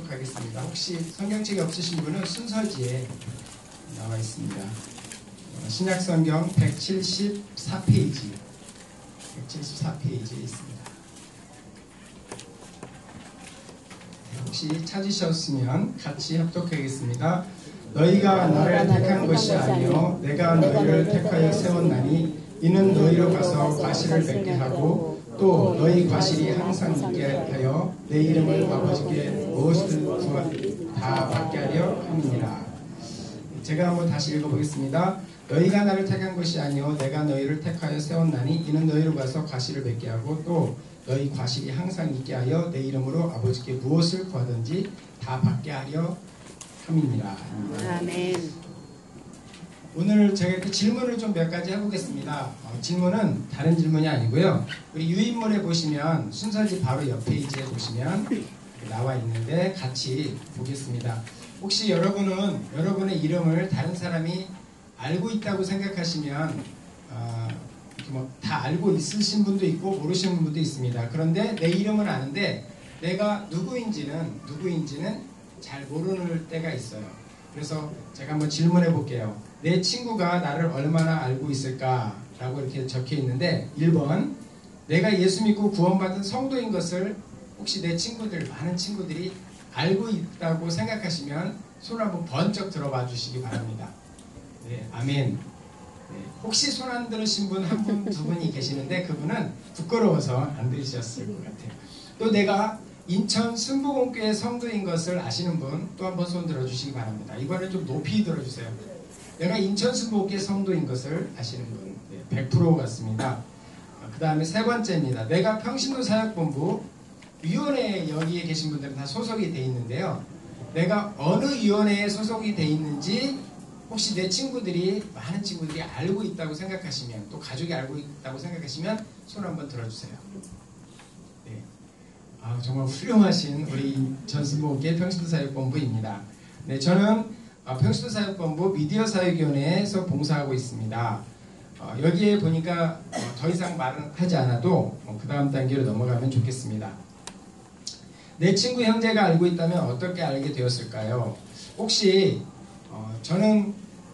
읽도록 하겠습니다. 혹시 성경책이 없으신 분은 순서지에 나와 있습니다. 신약성경 174페이지에 있습니다. 혹시 찾으셨으면 같이 합독하겠습니다. 너희가 나를 택한 것이 아니요 내가 너희를 택하여 세웠나니 이는 너희로 가서 과실을 맺게 하고 또 너희 과실이 항상 있게 하여 내 이름을 아버지께 무엇을 다 받게 하려 함이니라. 제가 한번 다시 읽어보겠습니다. 너희가 나를 택한 것이 아니요 내가 너희를 택하여 세웠나니 이는 너희로 가서 과실을 맺게 하고 또 너희 과실이 항상 있게 하여 내 이름으로 아버지께 무엇을 구하든지 다 받게 하려 함이니라. 아멘. 오늘 제가 이렇게 질문을 좀 몇 가지 해보겠습니다. 질문은 다른 질문이 아니고요. 우리 유인물에 보시면 순서지 바로 옆 페이지에 보시면 나와 있는데 같이 보겠습니다. 혹시 여러분은 여러분의 이름을 다른 사람이 알고 있다고 생각하시면 다 알고 있으신 분도 있고 모르시는 분도 있습니다. 그런데 내 이름은 아는데 내가 누구인지는 잘 모르는 때가 있어요. 그래서 제가 한번 질문해 볼게요. 내 친구가 나를 얼마나 알고 있을까? 라고 이렇게 적혀 있는데 1번 내가 예수 믿고 구원받은 성도인 것을 혹시 내 친구들, 많은 친구들이 알고 있다고 생각하시면 손 한번 번쩍 들어봐 주시기 바랍니다. 네, 아멘. 네, 혹시 손 안 들으신 분 한 분, 두 분이 계시는데 그분은 부끄러워서 안 들으셨을 것 같아요. 또 내가 인천 순복음교회 성도인 것을 아시는 분 또 한 번 손 들어주시기 바랍니다. 이번엔 좀 높이 들어주세요. 내가 인천 순복음교회 성도인 것을 아시는 분 100% 같습니다. 그 다음에 세 번째입니다. 내가 평신도 사역본부 위원회 여기에 계신 분들은 다 소속이 돼 있는데요. 내가 어느 위원회에 소속이 돼 있는지 혹시 내 친구들이, 많은 친구들이 알고 있다고 생각하시면, 또 가족이 알고 있다고 생각하시면 손 한번 들어주세요. 네. 정말 훌륭하신 우리 전순복음교회 평신도사역본부입니다. 네, 저는 평신도사역본부 미디어사역위원회에서 봉사하고 있습니다. 여기에 보니까 더 이상 말은 하지 않아도 그 다음 단계로 넘어가면 좋겠습니다. 내 친구 형제가 알고 있다면 어떻게 알게 되었을까요? 혹시 저는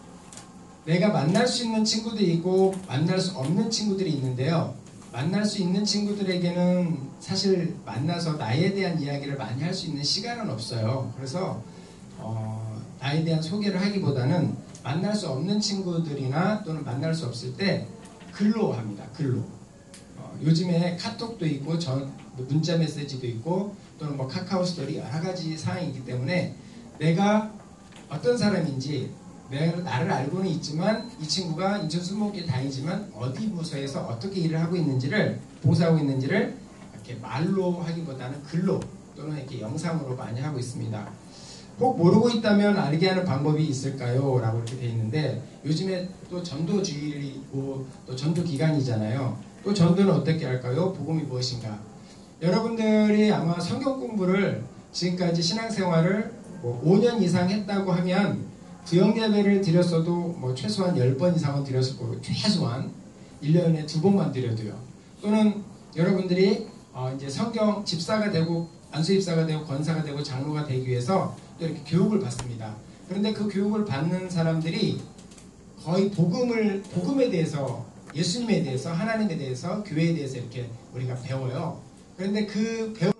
내가 만날 수 있는 친구들이 있고 만날 수 없는 친구들이 있는데요. 만날 수 있는 친구들에게는 사실 만나서 나에 대한 이야기를 많이 할 수 있는 시간은 없어요. 그래서 나에 대한 소개를 하기보다는 만날 수 없는 친구들이나 또는 만날 수 없을 때 글로 합니다. 글로. 요즘에 카톡도 있고 문자 메시지도 있고 또는 카카오 스토리 여러 가지 사항이 있기 때문에 내가 어떤 사람인지 나를 알고는 있지만 이 친구가 인천 순복음교회 다니지만 어디 부서에서 어떻게 일을 하고 있는지를 봉사하고 있는지를 이렇게 말로 하기보다는 글로 또는 이렇게 영상으로 많이 하고 있습니다. 혹 모르고 있다면 알게 하는 방법이 있을까요? 라고 이렇게 돼 있는데 요즘에 또 전도주일이고 또 전도 기간이잖아요. 또 전도는 어떻게 할까요? 복음이 무엇인가? 여러분들이 아마 성경 공부를 지금까지 신앙생활을 5년 이상 했다고 하면 구역 예배를 드렸어도 최소한 10번 이상은 드렸을 거고 최소한 1년에 2번만 드려도요. 또는 여러분들이 이제 성경 집사가 되고 안수집사가 되고 권사가 되고 장로가 되기 위해서 또 이렇게 교육을 받습니다. 그런데 그 교육을 받는 사람들이 거의 복음에 대해서, 예수님에 대해서, 하나님에 대해서, 교회에 대해서 이렇게 우리가 배워요. 그런데 그